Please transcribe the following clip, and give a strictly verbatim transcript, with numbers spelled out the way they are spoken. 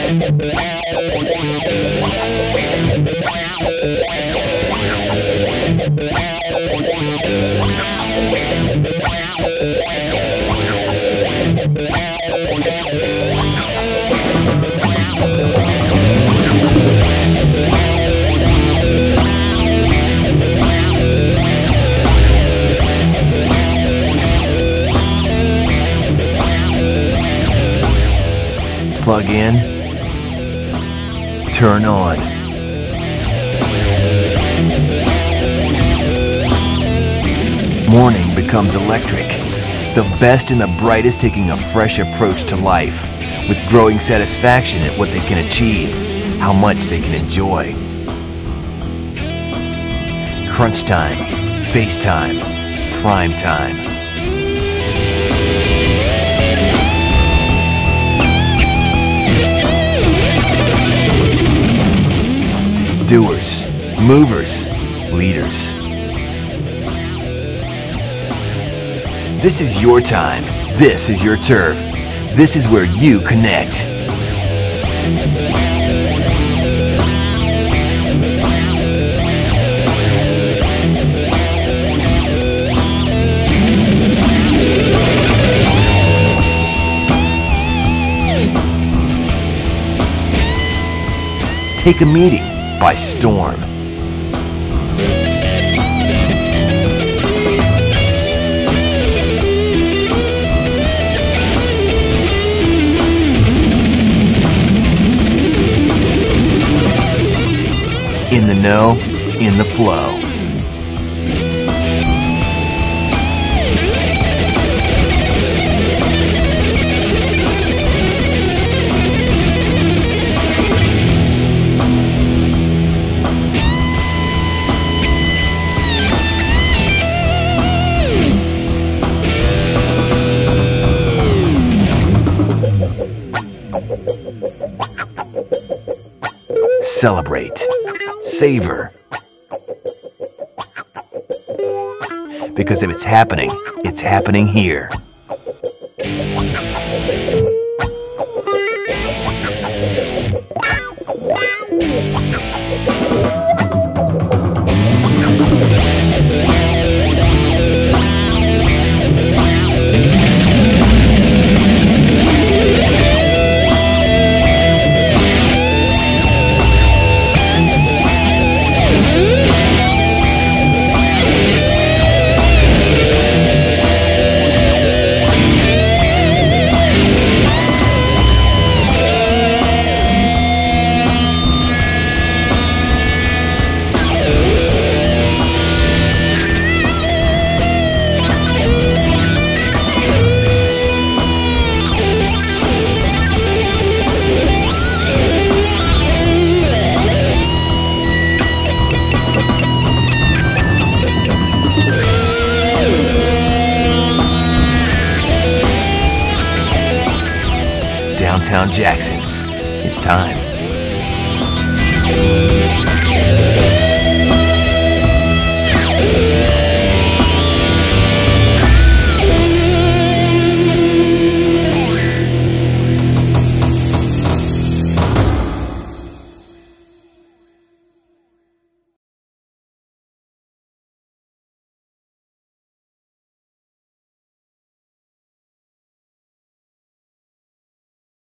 Plug in, turn on. Morning becomes electric. The best and the brightest taking a fresh approach to life, with growing satisfaction at what they can achieve, how much they can enjoy. Crunch time, FaceTime, prime time. Doers, movers, leaders. This is your time. This is your turf. This is where you connect. Take a meeting by storm. In the know, in the flow. Celebrate. Savor. Because if it's happening, it's happening here. Downtown Jackson. It's time.